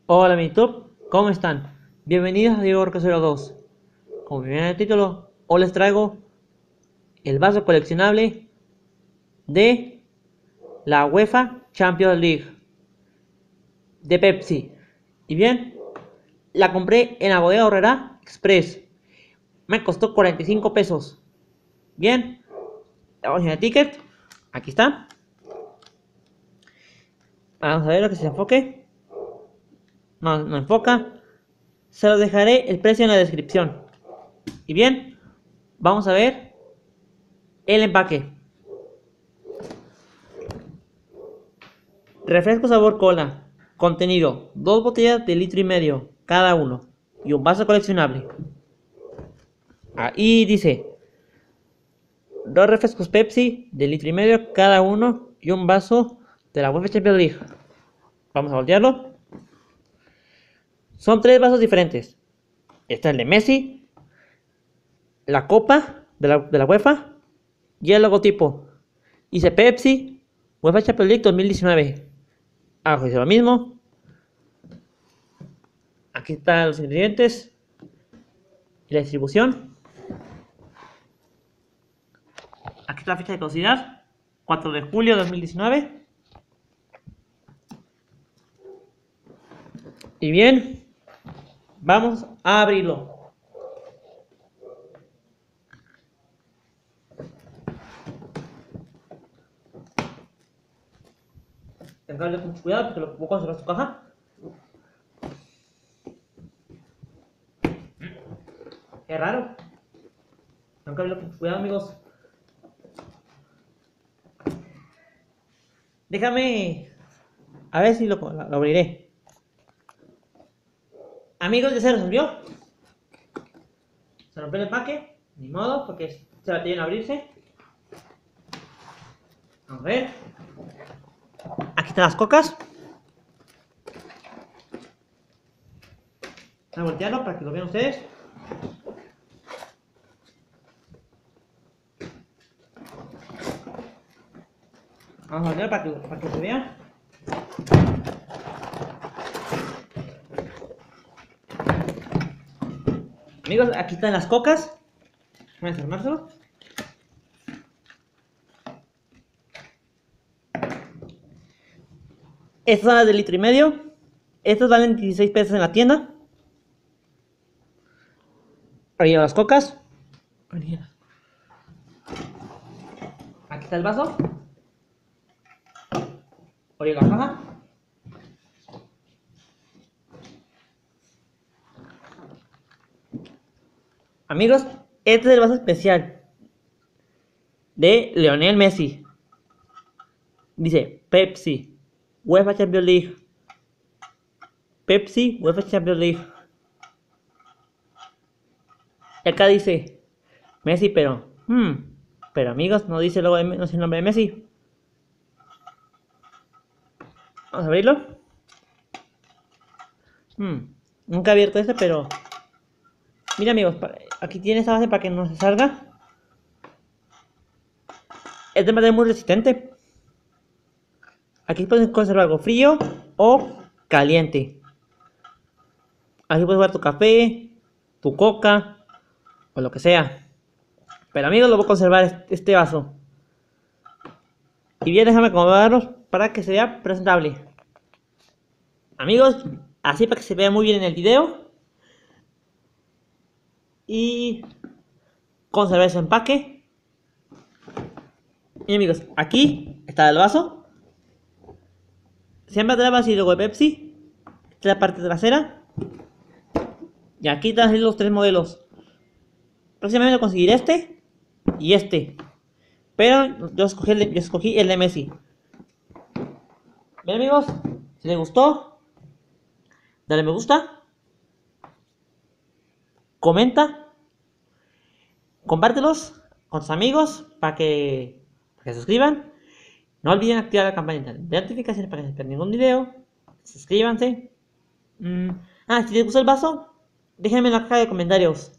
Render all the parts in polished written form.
Hola mi YouTube, ¿cómo están? Bienvenidos a Diego Orca 02. Como viene en el título, hoy les traigo el vaso coleccionable de la UEFA Champions League de Pepsi. Y bien, la compré en la bodega Aurrera Express. Me costó 45 pesos. Bien, vamos en el ticket. Aquí está. Vamos a ver lo que se enfoque. No enfoca. Se lo dejaré el precio en la descripción. Y bien, vamos a ver el empaque. Refresco sabor cola. Contenido: 2 botellas de litro y medio cada uno y un vaso coleccionable. Ahí dice: 2 refrescos Pepsi de litro y medio cada uno y un vaso de la UEFA Champions League. Vamos a voltearlo. Son 3 vasos diferentes. Está el de Messi, la copa de la UEFA y el logotipo. Dice Pepsi UEFA Champions League 2019. Abajo dice lo mismo. Aquí están los ingredientes y la distribución. Aquí está la fecha de caducidad: 4 de julio de 2019. Y bien, vamos a abrirlo. Tengo que darle con mucho cuidado porque lo puedo conservar su caja. Es raro. Tengo que abrirlo con mucho cuidado, amigos. Déjame a ver si lo abriré. Amigos, ya se resolvió. Se rompió el empaque. Ni modo, porque se va a tener que abrirse. Vamos a ver. Aquí están las cocas. Voy a voltearlo para que lo vean ustedes. Vamos a voltearlo para que se vea. Amigos, aquí están las cocas. Voy a desarmárselo. Estas son las de litro y medio. Estas valen 16 pesos en la tienda. Ahí las cocas. Aquí está el vaso. Ahí la caja. Amigos, este es el vaso especial de Lionel Messi. Dice Pepsi UEFA Champions League. Pepsi UEFA Champions League. Y acá dice Messi, pero amigos, no dice no dice el nombre de Messi. Vamos a abrirlo. Nunca he abierto este, pero mira, amigos, aquí tiene esta base para que no se salga. Es de madera muy resistente. Aquí puedes conservar algo frío o caliente. Aquí puedes guardar tu café, tu coca o lo que sea. Pero amigos, lo voy a conservar este vaso. Y bien, déjame acomodarlos para que se vea presentable. Amigos, así para que se vea muy bien en el video. Y conservar su empaque. Y amigos, aquí está el vaso. Siempre trae así el logo de Pepsi. Esta es la parte trasera. Y aquí están los 3 modelos. Próximamente conseguiré este y este. Pero yo escogí el de Messi. Bien, amigos, si les gustó, dale me gusta, comenta, compártelos con tus amigos para que se suscriban. No olviden activar la campanita de notificaciones para que no se pierdan ningún video. Suscríbanse. Si les gustó el vaso, déjenme en la caja de comentarios.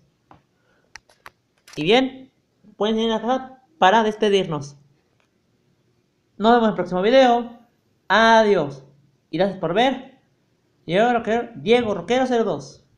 Y bien, pueden ir a la caja para despedirnos. Nos vemos en el próximo video. Adiós. Y gracias por ver. Diego Roquero 02.